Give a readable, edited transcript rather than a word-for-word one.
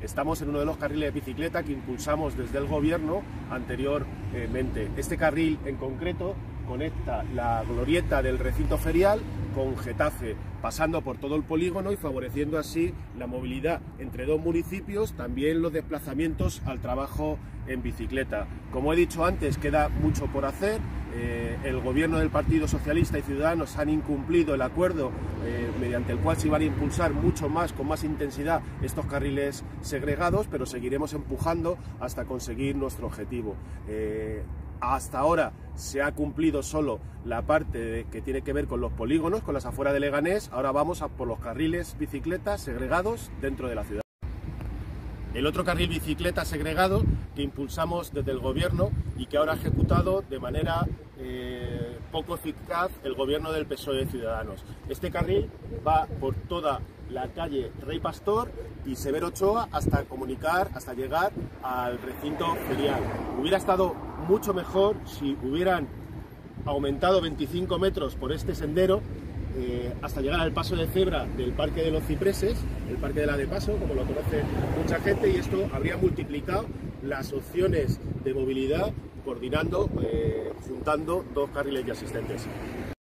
Estamos en uno de los carriles de bicicleta que impulsamos desde el gobierno anteriormente. Este carril en concreto conecta la glorieta del recinto ferial con Getafe, pasando por todo el polígono y favoreciendo así la movilidad entre dos municipios, también los desplazamientos al trabajo en bicicleta. Como he dicho antes, queda mucho por hacer. El gobierno del Partido Socialista y Ciudadanos han incumplido el acuerdo mediante el cual se iban a impulsar mucho más, con más intensidad, estos carriles segregados, pero seguiremos empujando hasta conseguir nuestro objetivo. Hasta ahora se ha cumplido solo la parte que tiene que ver con los polígonos, con las afueras de Leganés. Ahora vamos a por los carriles bicicletas segregados dentro de la ciudad. El otro carril bicicleta segregado que impulsamos desde el gobierno y que ahora ha ejecutado de manera poco eficaz el gobierno del PSOE de Ciudadanos. Este carril va por toda la calle Rey Pastor y Severo Ochoa hasta llegar al recinto ferial. Hubiera estado mucho mejor si hubieran aumentado 25 metros por este sendero hasta llegar al paso de cebra del Parque de los Cipreses, el Parque de la de Paso, como lo conoce mucha gente, y esto habría multiplicado las opciones de movilidad coordinando, juntando dos carriles ya existentes.